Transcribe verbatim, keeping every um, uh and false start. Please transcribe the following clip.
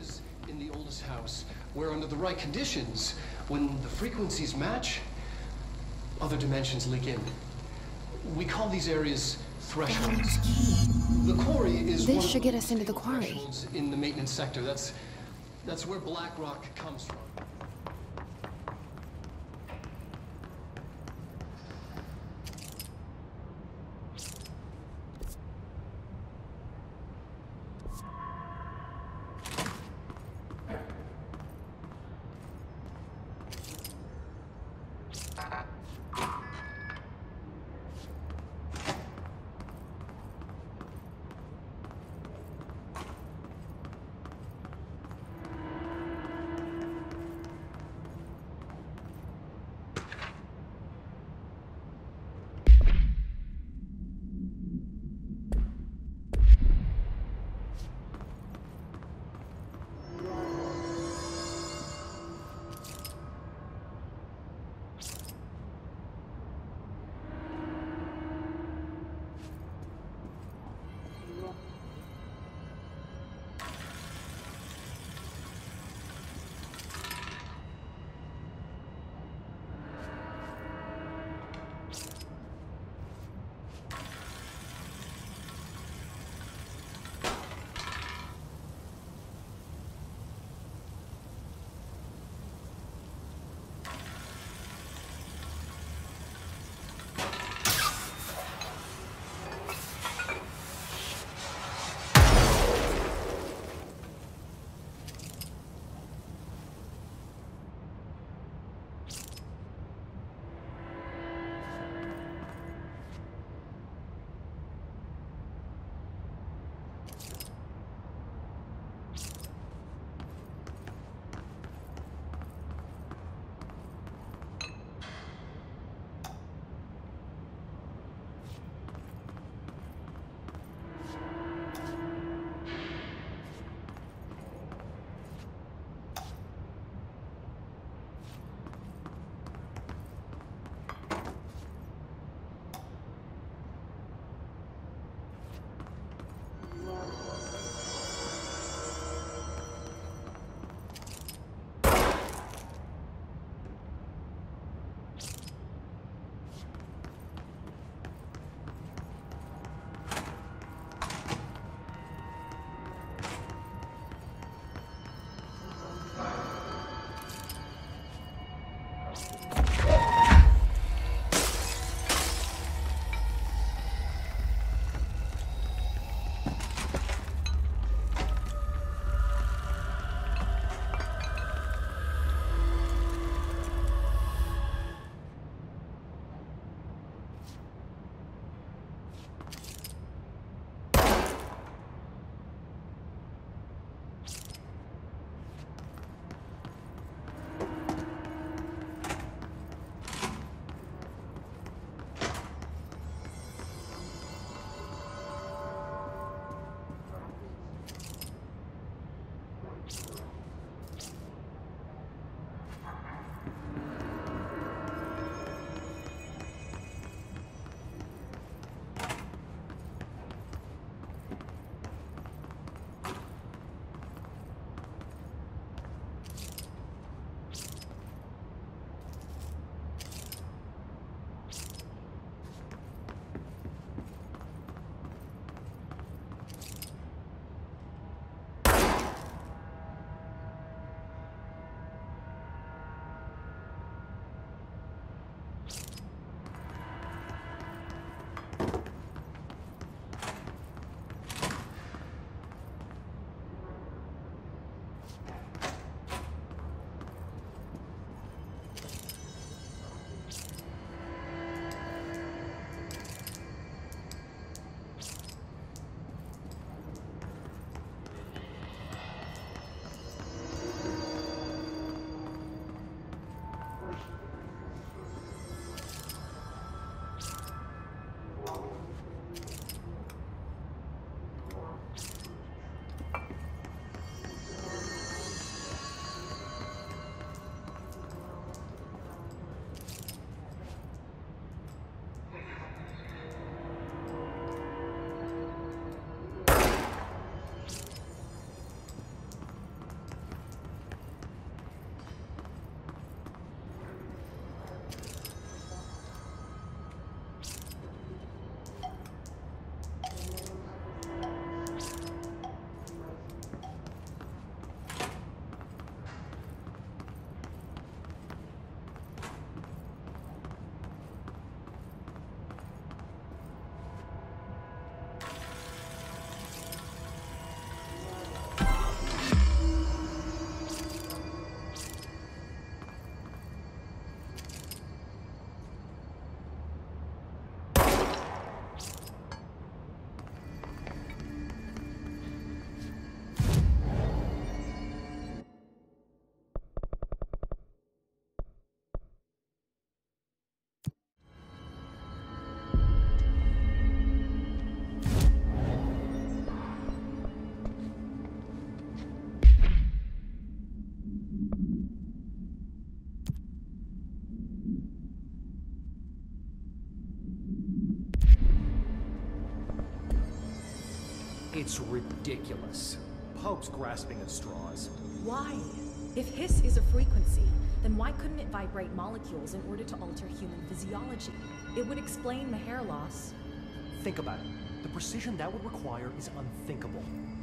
areas in the oldest house where, under the right conditions, when the frequencies match, other dimensions leak in. We call these areas thresholds. The quarry is This one should of get us into the quarry. thresholds in the maintenance sector. That's that's where black rock comes from. It's ridiculous. Pope's grasping at straws. Why? If hiss is a frequency, then why couldn't it vibrate molecules in order to alter human physiology? It would explain the hair loss. Think about it. The precision that would require is unthinkable.